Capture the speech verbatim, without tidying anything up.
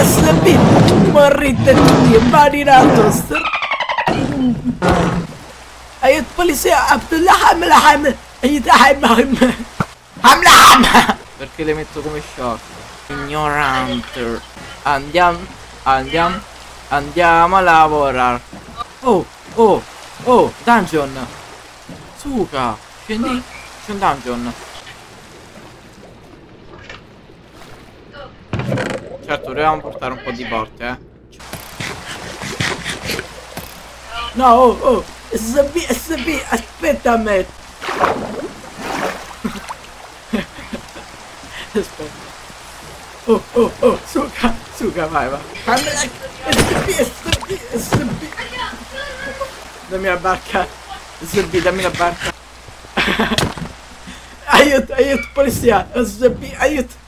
S B, morite tutti, marinato. Aiut polizia, Abdullah hamla hamla. Aiut hamla hamla. Hamla hamla. Perché le metto come short? Ignorante. Andiamo, andiamo, andiamo a lavorare. Oh, oh, oh, dungeon. Suca, scendi, c'è un dungeon. Certo, dobbiamo portare un po' di porte, eh. No, oh, oh, S B, S B, aspetta a me. Aspetta. Oh, oh, oh, suca, suca, vai, vai. S B, S B, S B. Dammi la barca. S B, dammi la barca. Aiuto, aiuto, polizia. S B, aiuto.